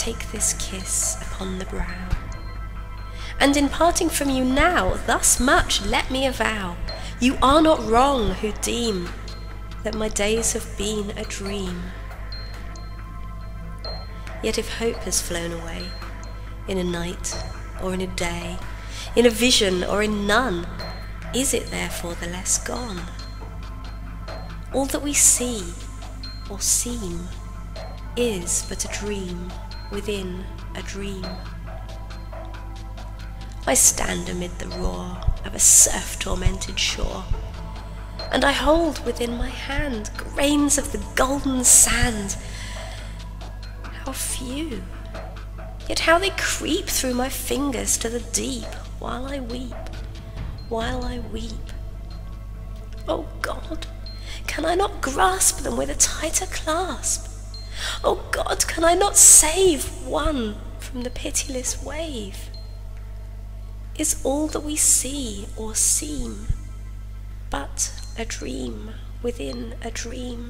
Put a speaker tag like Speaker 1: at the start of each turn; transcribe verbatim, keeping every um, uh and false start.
Speaker 1: take this kiss upon the brow. And in parting from you now, thus much let me avow: you are not wrong who deem that my days have been a dream. Yet if hope has flown away, in a night or in a day, in a vision or in none, is it therefore the less gone? All that we see or seem is but a dream within a dream. I stand amid the roar of a surf-tormented shore, and I hold within my hand grains of the golden sand. How few, yet how they creep through my fingers to the deep, while I weep, while I weep. Oh God, can I not grasp them with a tighter clasp? Oh God, can I not save one from the pitiless wave? Is all that we see or seem but a dream within a dream?